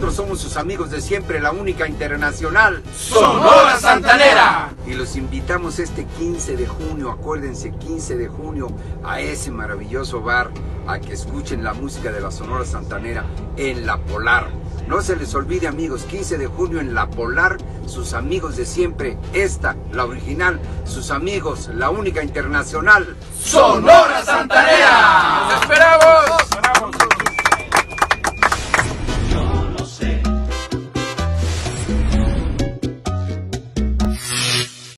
Nosotros somos sus amigos de siempre, la única internacional Sonora Santanera. Y los invitamos este 15 de junio, acuérdense, 15 de junio, a ese maravilloso bar, a que escuchen la música de la Sonora Santanera en La Polar. No se les olvide, amigos, 15 de junio en La Polar, sus amigos de siempre, esta, la original, sus amigos, la única internacional Sonora Santanera.